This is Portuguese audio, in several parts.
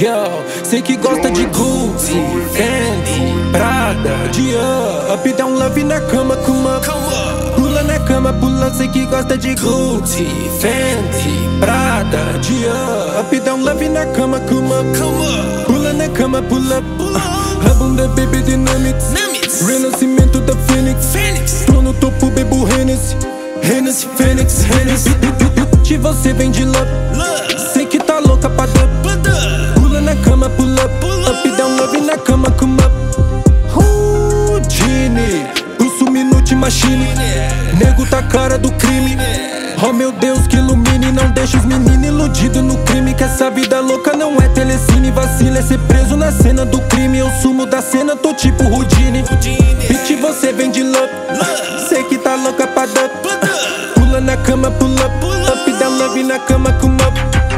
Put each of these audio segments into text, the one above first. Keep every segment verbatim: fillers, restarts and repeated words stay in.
Yo, sei que gosta de Gucci, Fendi, Prada, Dior. Up down love na cama, come up. Pula na cama, pula, sei que gosta de Gucci, Fendi, Prada, Dior. Up down love na cama, come up. Pula na cama, pula up. A bunda baby dynamics, renascimento da Fênix. Tô no topo, bebo Hennessy, Hennessy, Fênix, Hennessy. De você vem de love, sei que tá louca pra dub. Pula na cama, pula up. Up down love na cama, come up. Houdini, pulso minute machine. Nego tá cara do crime. Oh meu Deus, que ilumine. Não deixa os meninos iludidos no crime. Que essa vida louca não é telecine. Vacila é ser preso na cena do crime. Eu sumo da cena, tô tipo Houdini. Bitch, você vem de love, sei que tá louca pra dub. Pula na cama, pula up. Up down love na cama, come up.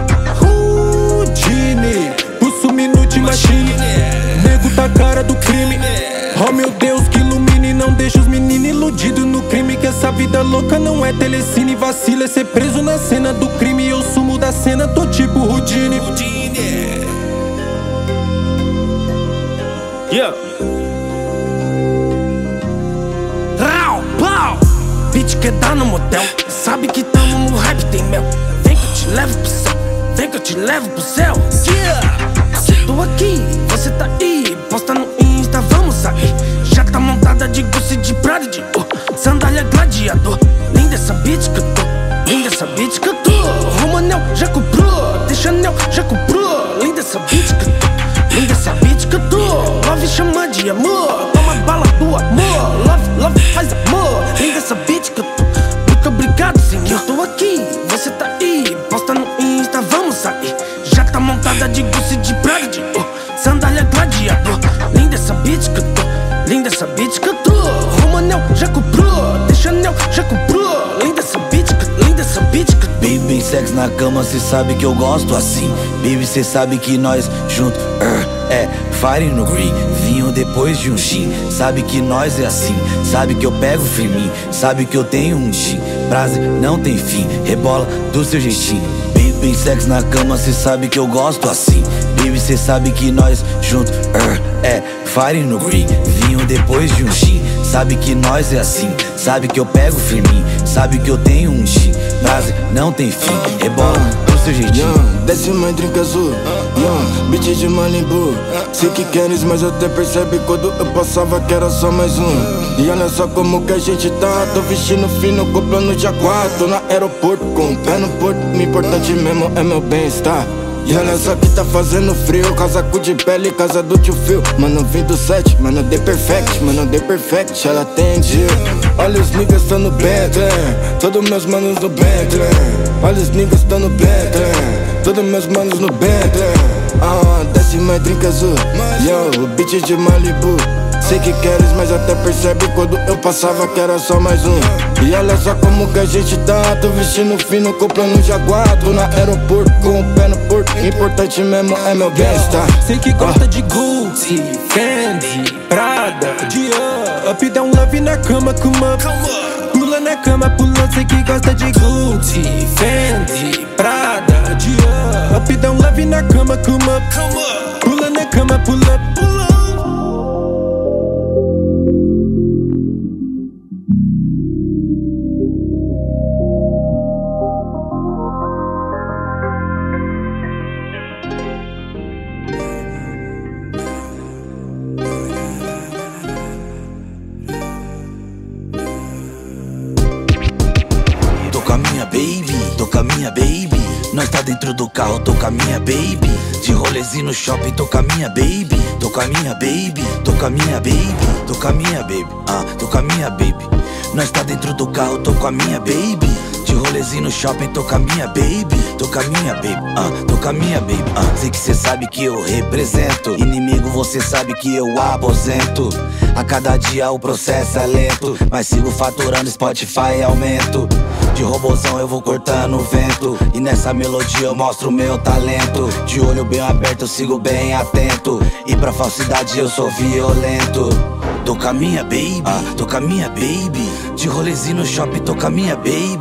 Houdini, pulso minute machine. Nego tá cara do crime. Oh meu Deus, que ilumine. Não deixa os meninos iludidos no crime. Que essa vida louca não é telecine. Vacila é ser preso na cena do crime. Eu sumo da cena, tô tipo Houdini. Yeah. Rau, pau. Bitch quer dar no motel, sabe que tamo no hype, tem mel. Vem que eu te levo pro céu, vem que eu te levo pro céu. Yeah. Tô aqui, você tá aí, posta no Insta, vamos sair. Já tá montada de Gucci, de Prada, de oh, sandália gladiador. Linda essa bitch que eu tô, linda essa bitch que eu tô. Romanel já comprou, deixa anel já comprou. Linda essa bitch que eu tô, linda essa bitch que eu tô. Love chama de amor, toma bala do amor. Love, love faz amor, linda essa bitch que eu tô. Muito obrigado, senhor. Eu tô aqui, você tá aí, posta no Insta, vamos sair. Já tá montada de Gucci, de Prada, de oh, sandália gladiador. Linda essa bitch que eu tô, linda essa bitch que eu tô. Romanel já comprou, deixa anel já comprou. Linda essa bitch que, linda essa bitch que eu tô. Baby, sexo na cama, cê sabe que eu gosto assim. Baby, cê sabe que nós junto, uh, é fire no green, vinho depois de um gin. Sabe que nós é assim, sabe que eu pego firme. Sabe que eu tenho um gin, prazer não tem fim. Rebola do seu jeitinho. Baby, sexo na cama, cê sabe que eu gosto assim. Baby, cê sabe que nós junto, uh, é fire no green, vinho depois de um gin. Sabe que nós é assim, sabe que eu pego firme. Sabe que eu tenho um gin, prazer não tem fim. Rebola do seu jeitinho. Yeah, desce mãe, drink azul. Yeah, beat de Malibu. Sei que queres, mas até percebe quando eu passava que era só mais um. E olha só como que a gente tá. Tô vestindo fino, comprando Jaguar. Tô no aeroporto com o pé no porto. O importante mesmo é meu bem-estar. E olha só que tá fazendo frio, casaco de pele, casa do tio Phil. Mano, vim do set, mano, The Perfect, mano, The Perfect, ela tem dia. Olha os niggas tão no Bentley, todos meus manos no Bentley. Olha os niggas tão no Bentley, todos meus manos no Bentley. Ah, desce mais drink azul, yo, beat de Malibu. Sei que queres, mas até percebe quando eu passava que era só mais um. E olha só como que a gente tá. Tô vestindo fino, comprando Jaguar. Tô no aeroporto com o pé no porto. Importante mesmo é meu bem-estar. Sei que gosta de Gucci, Fendi, Prada, Dior. Up down love na cama, come up. Pula na cama, pula, sei que gosta de Gucci, Fendi, Prada, Dior. Up down love na cama, come up. Pula na cama, pula up. Baby, tô com a minha baby. Nós tá dentro do carro, tô com a minha baby. De rolezinho no shopping, tô com a minha baby. Tô com a minha baby, tô com a minha baby. Tô com a minha baby, ah, tô com a minha baby. Nós tá dentro do carro, tô com a minha baby. De rolezinho no shopping, tô com a minha baby. Tô com a minha baby, ah, tô com a minha baby, ah. Sei que cê sabe que eu represento. Inimigo, você sabe que eu aposento. A cada dia o processo é lento, mas sigo faturando Spotify e aumento. De robozão eu vou cortando o vento, e nessa melodia eu mostro o meu talento. De olho bem aberto eu sigo bem atento, e pra falsidade eu sou violento. Tô com a minha baby, ah, tô com a minha baby. De rolezinho no shopping, tô com a minha baby.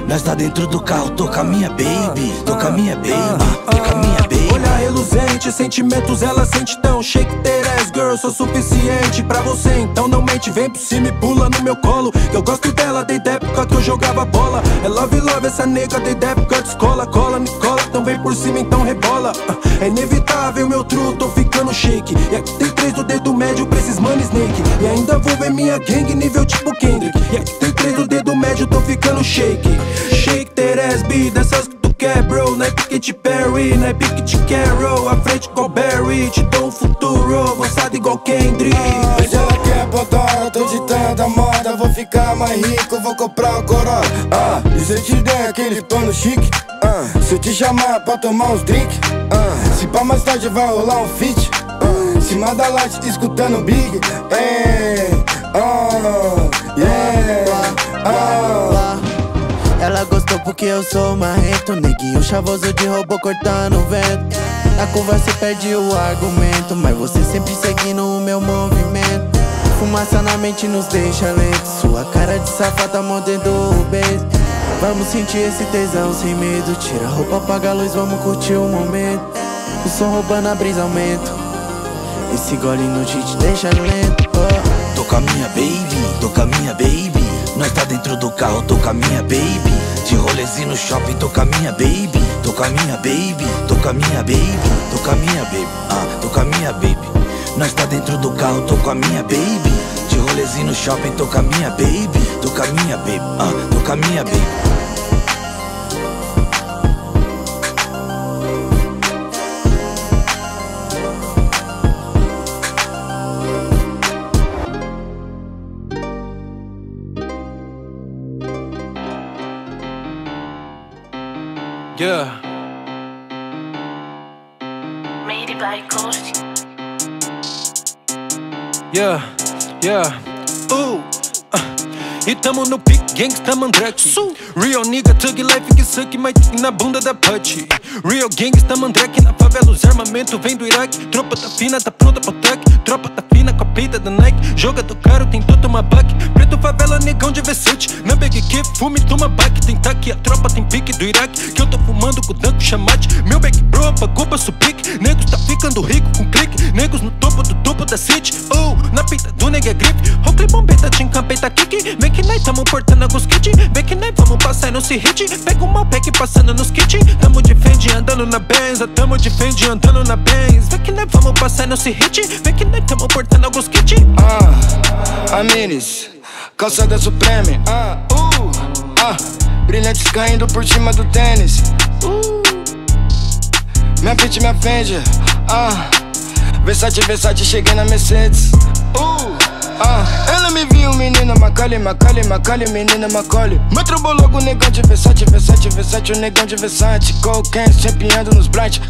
Nós tá dentro do carro, tô com a minha baby, tô com a minha baby, tô com a minha baby. Olhar reluzente, sentimentos ela sente tão. Shake that ass girl, sou suficiente pra você. Então não mente, vem por cima e pula no meu colo. Que eu gosto dela desde a época que eu jogava bola. É love, love essa nega desde a época de escola. Cola, me cola, então vem por cima, então rebola. É inevitável meu true, tô ficando shake. E aqui tem três do dedo médio pra esses mano Snake. E ainda vou ver minha gang nível tipo Kendrick. E aqui tem três do dedo médio, tô ficando shake. Shake that ass, be dessas que tu quer, bro. Não é Piquet Perry, não é Piquet Carroll. A frente igual Barry, te dou um futuro avançado igual Kendrick. Mas ela quer podora, tô ditando a moda. Vou ficar mais rico, vou comprar um Corolla. Ah, e se eu te der aquele pano chique? Ah, se eu te chamar pra tomar uns drink? Ah, se pra mais tarde vai rolar um feat? Ah, cima da light escutando Big. Hey, oh, yeah, oh. Ela gostou porque eu sou marrento, neguinho chavoso de robô cortando o vento. Na curva cê perde o argumento, mas você sempre seguindo o meu movimento. Fumaça na mente nos deixa lento, sua cara de safada mordendo o beijo. Vamos sentir esse tesão sem medo, tira a roupa, apaga a luz, vamos curtir o momento. O som roubando a brisa aumenta, esse gole no te deixa lento. Oh. Tô com a minha baby, tô com a minha baby. Nós tá dentro do carro, tô com a minha baby. De rolezinho no shopping, tô com a minha baby. Tô com a minha baby, tô com a minha baby. Tô com a minha baby, ah, tô com a minha baby. Nós tá dentro do carro, tô com a minha baby. De rolezinho no shopping, tô com a minha baby. Tô com a minha baby, ah, tô com a minha baby. Yeah. Made it by Ghost. Yeah, yeah. Ooh. Uh. E tamo no pique, gangsta mandreque. Real nigga, thug life que suck, mas na bunda da putty. Real gangsta mandreque, na favela os armamentos vem do Iraque. Tropa tá fina, tá pronta pro ataque. Tropa tá fina com a peita da Nike. Joga do caro, tentou tomar baque. Preto favela, negão de Versace. Na Big que fume, toma baque. Tem taque, a tropa tem pique do Iraque. Que eu tô fumando com o danco chamate. Meu back bro, pagou pra suplique. Negros tá ficando rico com clique. Negros no topo do topo da city. Oh, na peita do nega gripe. Rocle bombeta, tinca, peita kick. Vem que nós tamo portando alguns kits. Vem que nós vamos passar no se hit. Pega o Malbec passando nos kits. Tamo de Fendi andando na Benz. Tamo de Fendi andando na Benz. Vem que nós vamos passar no se hit. Vem que nós tamo portando alguns kits. Ah, a Minis, calçada Supreme. Ah, uh, ah, brilhantes caindo por cima do tênis. Uh, minha bitch me ofende. Ah, Versace, Versace, cheguei na Mercedes. Uh, ah, ela me viu, menina Macaulay, Macaulay, Macaulay, menina Macaulay. Me trombou logo o negão de Versace, Versace, Versace, o negão de Versace. Cocaine, champiando nos bright.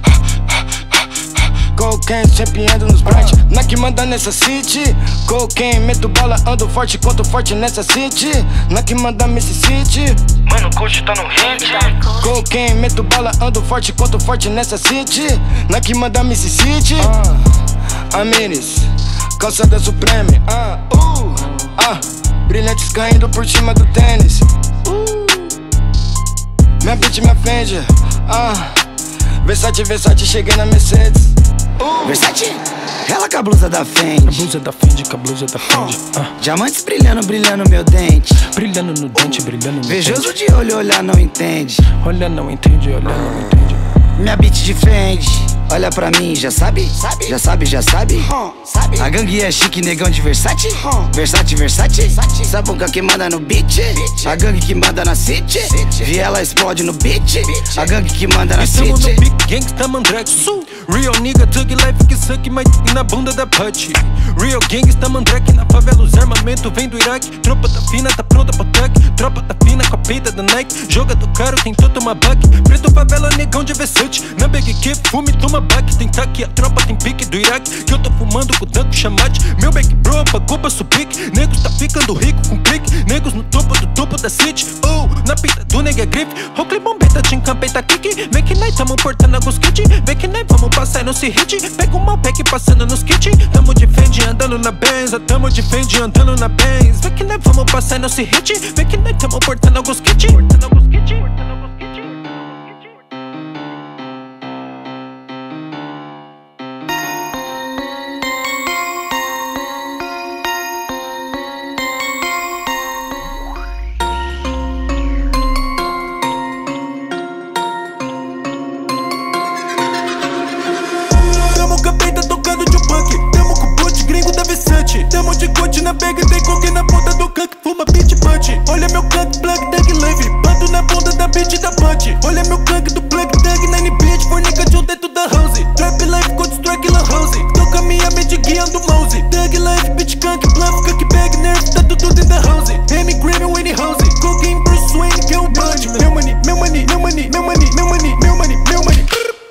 Cocaine, champiando nos bright. Na que manda nessa city. Cocaine, meto bala, ando forte, quanto forte nessa city. Na que manda Mississippi. Mano, o coach tá no hit. Cocaine, meto bala, ando forte, quanto forte nessa city. Na que manda Mississippi. Ah, a Minis, calçada Supreme. Ah, uh, ah, brilhantes caindo por cima do tênis. Uh, minha bitch me ofende. Ah, Versace, Versace, cheguei na Mercedes. Uh, Versace, ela com a blusa da Fendi. A blusa da Fendi, com a blusa da Fendi. uh. ah. Diamantes brilhando, brilhando meu dente. Brilhando no dente, uh. brilhando no Vejoso dente. de olho, olhar não entende. Olha não entende, olha não entende. Minha bitch de Fendi, olha pra mim, já sabe? sabe? Já sabe, já sabe? Uh, sabe? A gangue é chique, negão de Versace. uh. Versace, Versace, Versace. Sabuca que manda no beat. beat. A gangue que manda na city. city. Vi ela explode no beat. beat. A gangue que manda na city. Estamos no pique, gangsta mandreque. Real nigga, thug life que suck, mas na bunda da putty. Real gangsta mandreque, na favela os armamentos vem do Iraque. Tropa tá fina, tá pronta pro ataque. Tropa tá fina com a peita da Nike. Joga do caro, tentou tomar baque. Preto favela, negão de Versace. Na Big que fume, toma uma baque, tem taque, a tropa tem pique do Iraque. Que eu tô fumando com tanto chamate. Meu back bro pagou pra subir. Negros tá ficando rico com clique. Negros no topo do topo da city. Oh, na pinta do nega grife. Rockley bombeta, te encampei, tá kick. Vem que nós tamo portando alguns kits. Vem que nós vamos passar no hit. Pega o mal pack passando nos kits. Tamo de Fendi andando na Benz. Tamo de Fendi andando na Benz. Vem que nós vamos passar no hit. Vem que nós tamo portando alguns kits. Portando alguns kits. Portando alguns kits. Tamo de coach na bag, tem coque na ponta do canque, fuma beat punch. Olha meu canque, plug, tag, leve, bato na bunda da beat da punch. Olha meu canque do plug, tag, nine bitch, fornica de um dentro da house. Trap life, code strike, la house. Tô com a minha mente guiando mouse. Tag life, bitch, canque, bluff, canque, bag, nerf, tá tudo dentro da house. Amy Graham, Winnie House, cocaine, Bruce Wayne, que é o punch. Meu money, meu money, meu money, meu money, meu money, meu money, meu money.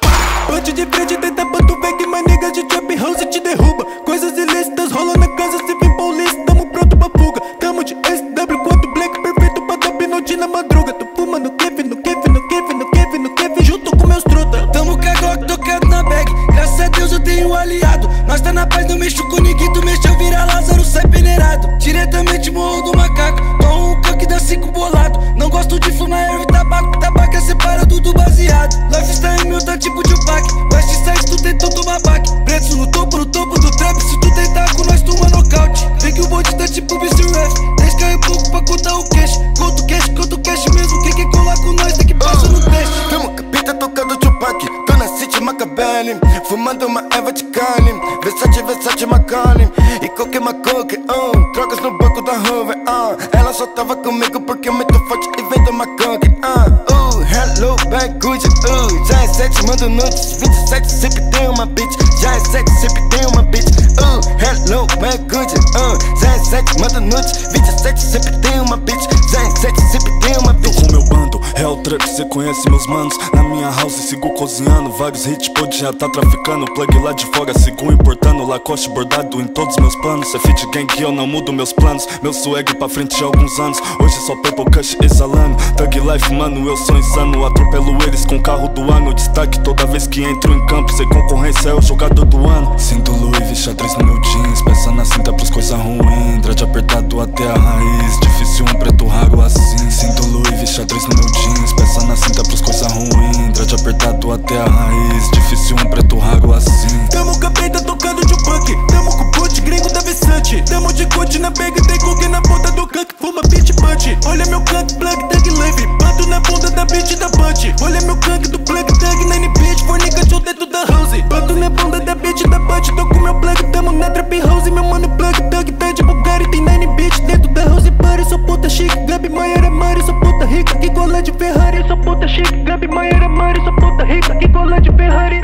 Punch de frente, tenta pra tu ver que mais niggas de trap house te derruba. Coisas ilícitas rolam na casa, se vem paulista, tamo pronto pra fuga. Tamo de S W quatro Black, perfeito pra dar pinote na madruga. Tô fumando kef, no kef, no kef, no kef, no kef, junto com meus truta. Tamo cagok, tocando na bag, graças a Deus eu tenho um aliado. Nós tá na paz, não mexo com ninguém, tu mexeu, vira Lázaro, sai peneirado. Diretamente morro do macaco, tomo um canque, dá cinco bolado. Não gosto de fumar erva e tabaco, tabaco é separado do baseado. Lifestyle meu tá tipo de Tupac, West Side tu tentou tomar back. Preto no topo, no topo do trap, se tu tentar com nós toma nocaute. Vem que o bonde tá tipo mister Ref, dez k é pouco pra contar o cash. Conto cash, conto cash mesmo, quem quer colar com nós tem que passar no teste. Tamo capita tocando Tupac, tô na City Macabelli, fumando uma Eva de Cali, Versace, Versace, Macaulay, e coque, macoque, oh, drogas no banco da Hoover, ah, ela só tava comigo porque eu meto forte e vendo maconque, ah, uh, hello, bad good, uh, já é sete, mando nudes, vinte e sete, sempre tem uma bitch, já é sete, sempre tem uma bitch, uh, hello, bad good, uh, já é sete, mando nudes, vinte e sete, sempre tem uma bitch, já é sete, sempre tem uma bitch. Tô com meu bando, Real Trap, cê conhece meus manos, na minha house sigo cozinhando, vários hits, pode já tá traficando, plug lá de fora, sigo importando, Lacoste bordado em todos meus planos, é fit gang eu não mudo meus planos, meu swag pra frente há alguns anos, hoje só Purple Kush exalando, Thug Life mano, eu sou insano, atropelo eles com carro do ano, destaque toda vez que entro em campo, sem concorrência é o jogador do ano. Sinto Louis V xadrez no meu jeans, peça na cinta pros coisa ruim, trade apertado até a raiz, difícil um preto raro assim. Sinto Louis V xadrez no meu jeans, peça na cinta pros coisa ruim, trade apertado até a raiz, difícil um preto raro assim. Tamo com a preta tocando de punk, tamo com o boot gringo da Vicente. Tamo de coach na bag, tem coque na ponta do canque, fuma beat punch. Olha meu canque, plug, tag, leve, bato na bunda da beat da punch. Olha meu canque do plug, tag, nine bitch, fornica de um dentro da house. Bato na bunda da beat da punch, tô com meu plug, tamo na trap house. Meu mano plug, tag, tá de Bulgari, tem nine bitch dentro da house party. Sou puta chique, Gabi Maier Mari, sou puta rica, que gola de Ferrari. Sou puta chique, Gabi Maier Mari, sou puta rica, que gola de Ferrari.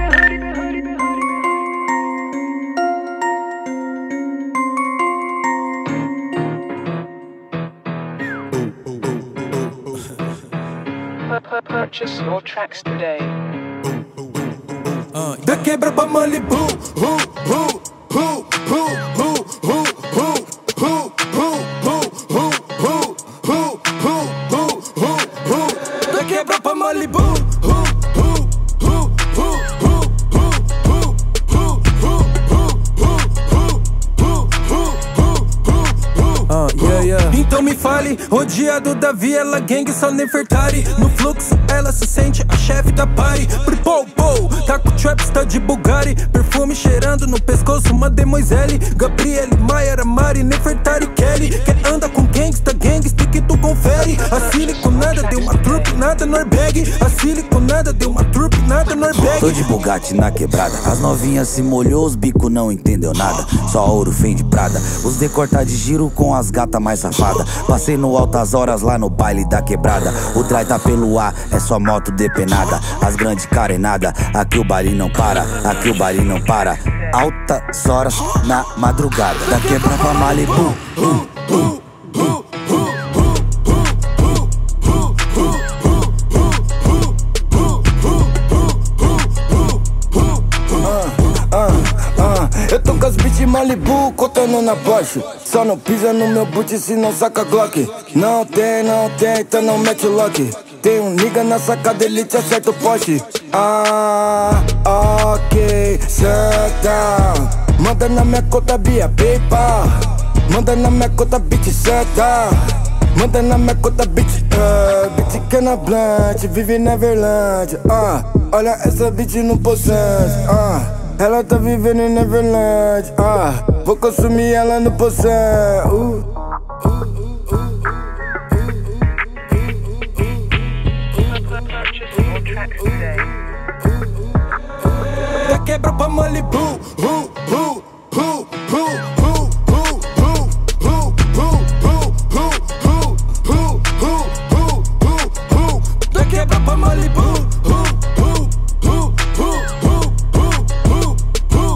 Purchase your tracks today. Uh, da quebra pra Malibu, uh, uh, uh, uh, uh, uh, uh, uh, uh, uh, uh, uh, uh, uh. Da quebra pra Malibu, uh, uh, uh, uh, uh, uh, uh, uh, uh, uh, yeah, yeah. Então me fale, odiado da Viela Gang, só Nefertari. No fluxo ela se sente a chefe da party. Pou, pou, tá com traps, tá de Bulgari. Perfume cheirando no pescoço, Mademoiselle Gabriele, Maier Mari, Nefertari, Kelly. Quem anda com gangsta, gangsta que tu confere. A siliconada deu uma turbinada no airbag. A siliconada deu uma turbinada no airbag. Tô de Bugatti na quebrada, as novinhas se molhou, os bico não entendeu nada. Só ouro, Fendi, Prada, os decorta de giro com as gata mais safada. Passei no altas horas lá no baile da quebrada. O trai tá pelo ar, é só moto depenada. As grandes carenada, aqui o baile não para, aqui o baile não para. Altas horas na madrugada, da quebra pra Malibu. uh, uh. com as bitch Malibu, contando na Porsche. Só não pisa no meu boot se não saca Glock. Não tem, não tem, então não mete o lock. Tem um nigga na sacada, ele te acerta o poste. Ah, ok, senta. Manda na minha conta via PayPal. Manda na minha conta, bitch, senta. Manda na minha conta, bitch, uh, bitch que na blunt, vive Neverland. Ah, olha essa bitch no poçante. Ah, ela tá vivendo em Neverland. Ah, vou consumir ela no poçante. Uh. Da quebra pra Malibu, uh, uh, uh, uh, uh. Quebra pra Malibu, uh, uh, uh, uh, uh, uh, uh, uh,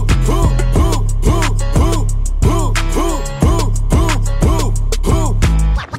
uh, uh, uh.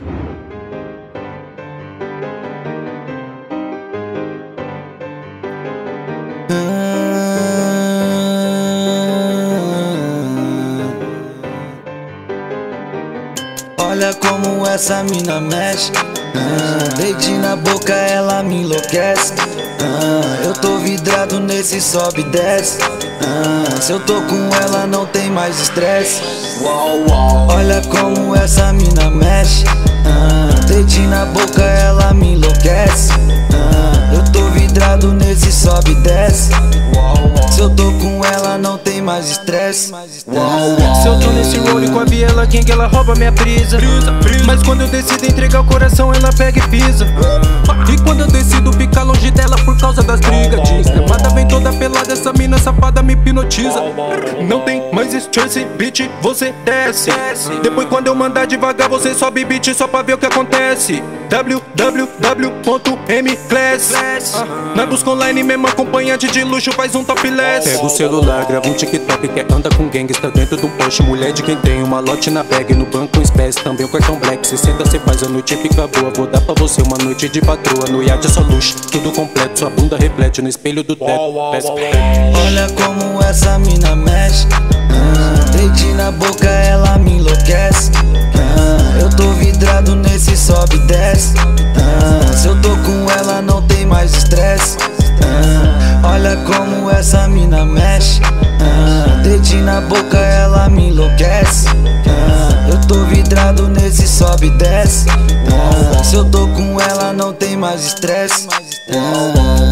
Olha como essa mina mexe. Ah, deite na boca, ela me enlouquece. Ah, eu tô vidrado nesse sobe e desce. Ah, se eu tô com ela não tem mais estresse. Olha como essa mina mexe. Ah, deite na boca, ela me enlouquece. Ah, eu tô vidrado nesse sobe e desce. Se eu tô com ela não tem mais estresse. Se eu tô nesse role com a Biela King, ela rouba minha brisa. Mas quando eu decido entregar o coração, ela pega e pisa. E quando eu decido ficar longe dela por causa das brigas, desgramada vem toda pelada, essa mina safada me hipnotiza. Não tem mais estresse, bitch, você desce. Depois quando eu mandar devagar, você sobe beat só pra ver o que acontece. w w w ponto m class. Na busca online, mesmo acompanhante de luxo, faz um topless. Pega o celular, grava um TikTok, que anda com gangsta dentro de um Porsche. Mulher de quem tem uma lote na bag, no banco um espécie, também o cartão black. Se senta, cê faz, a noite fica boa. Vou dar pra você uma noite de patroa. No iate é só luxo, tudo completo, sua bunda reflete no espelho do teto. Olha como essa mina mexe. Ah, deite na boca, ela me enlouquece. Ah, eu tô vidrado nesse sobe e desce. Ah, se eu tô com ela não tem mais estresse. Ah, olha como essa mina mexe. Ah, deite na boca, ela me enlouquece. Ah, eu tô vidrado nesse sobe e desce. Ah, se eu tô com ela não tem mais estresse. Ah,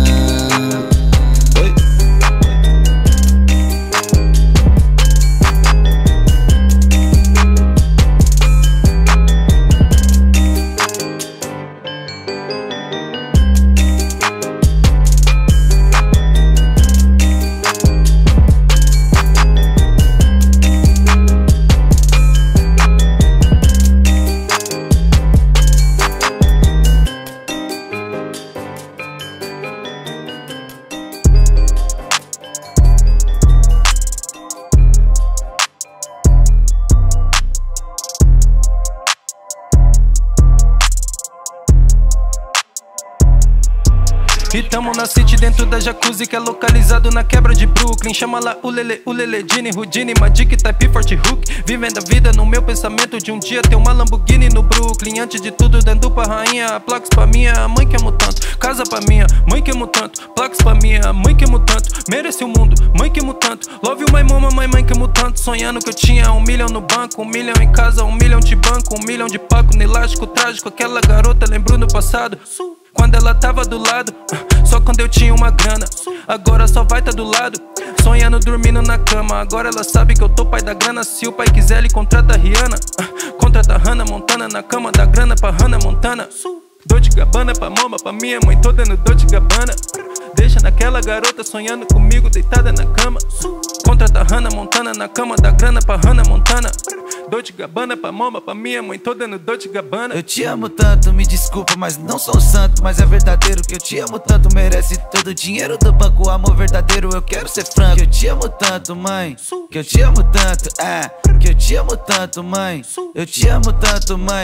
E tamo na city dentro da jacuzzi, que é localizado na quebra de Brooklyn. Chama lá o Lele, o Lele, Gini, Houdini, Magic, Type, Forte Hook. Vivendo a vida no meu pensamento de um dia ter uma Lamborghini no Brooklyn. Antes de tudo, dando pra rainha, placas pra minha mãe que amo tanto. Casa pra minha mãe que amo tanto. Placas pra minha mãe que amo tanto. Merece o mundo, mãe que amo tanto. Love you my mama, mãe, mãe que amo tanto. Sonhando que eu tinha um milhão no banco, um milhão em casa, um milhão de banco, um milhão de paco no elástico trágico. Aquela garota lembrou no passado, quando ela tava do lado, só quando eu tinha uma grana. Agora só vai tá do lado, sonhando, dormindo na cama. Agora ela sabe que eu tô pai da grana. Se o pai quiser, ele contrata a Rihanna. Contrata a Hannah Montana, na cama da grana pra Hannah Montana. Dolce Gabbana pra mama, pra minha mãe toda no Dolce Gabbana. Deixa naquela garota sonhando comigo deitada na cama. Contrata a Hannah Montana, na cama da grana pra Hannah Montana. Dolce Gabbana pra mama, pra minha mãe toda no Dolce Gabbana. Eu te amo tanto, me desculpa, mas não sou santo. Mas é verdadeiro que eu te amo tanto. Merece todo o dinheiro do banco, amor verdadeiro, eu quero ser franco. Que eu te amo tanto, mãe, que eu te amo tanto, é. Que eu te amo tanto, mãe, eu te amo tanto, mãe.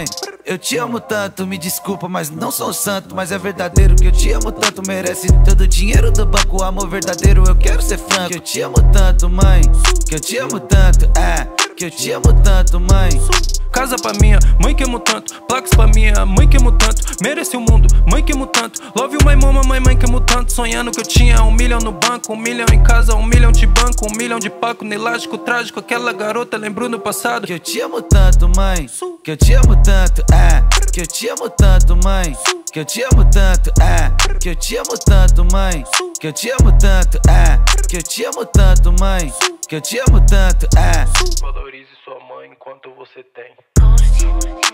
Eu te amo tanto, me desculpa, mas não sou santo. Mas é verdadeiro que eu te amo tanto. Merece todo o dinheiro do banco, amor verdadeiro, eu quero ser franco. Que eu te amo tanto, mãe, que eu te amo tanto, é. Que eu te amo tanto, mãe. Casa pra minha mãe que amo tanto, placas pra minha mãe que amo tanto. Merece o mundo, mãe que amo tanto. Love you my mama, mãe, mãe que amo tanto. Sonhando que eu tinha um milhão no banco, um milhão em casa, um milhão de banco, um milhão de paco no elástico trágico. Aquela garota lembrou no passado. Que eu te amo tanto, mãe, que eu te amo tanto, é. Que eu te amo tanto, mãe, que eu te amo tanto, é. Que eu te amo tanto, mãe, que eu te amo tanto, é. Que eu te amo tanto, mãe, que eu te amo tanto, é. Valorize sua mãe enquanto você tem. Ghost.